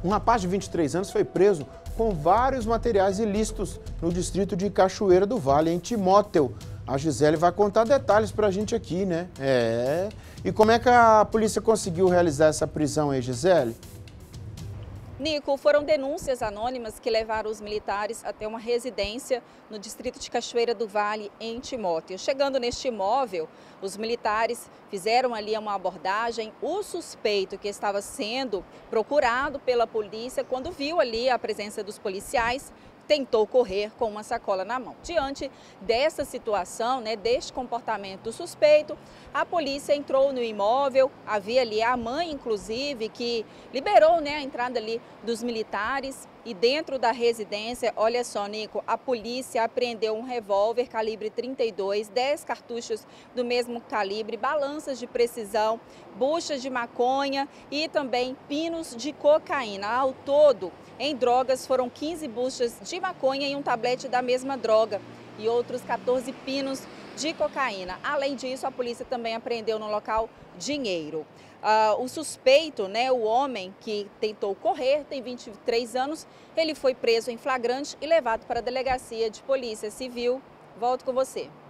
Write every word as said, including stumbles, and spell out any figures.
Um rapaz de vinte e três anos foi preso com vários materiais ilícitos no distrito de Cachoeira do Vale, em Timóteo. A Gisele vai contar detalhes pra gente aqui, né? É. E como é que a polícia conseguiu realizar essa prisão aí, Gisele? Nico, foram denúncias anônimas que levaram os militares até uma residência no distrito de Cachoeira do Vale, em Timóteo. Chegando neste imóvel, os militares fizeram ali uma abordagem. O suspeito, que estava sendo procurado pela polícia, quando viu ali a presença dos policiais, tentou correr com uma sacola na mão. Diante dessa situação, né, deste comportamento suspeito, a polícia entrou no imóvel. Havia ali a mãe, inclusive, que liberou, né, a entrada ali dos militares. E dentro da residência, olha só, Nico, a polícia apreendeu um revólver calibre trinta e dois, dez cartuchos do mesmo calibre, balanças de precisão, buchas de maconha e também pinos de cocaína. Ao todo, em drogas, foram quinze buchas de maconha e um tablete da mesma droga e outros quatorze pinos de cocaína. Além disso, a polícia também apreendeu no local dinheiro. Uh, o suspeito, né, o homem que tentou correr, tem vinte e três anos, ele foi preso em flagrante e levado para a delegacia de polícia civil. Volto com você.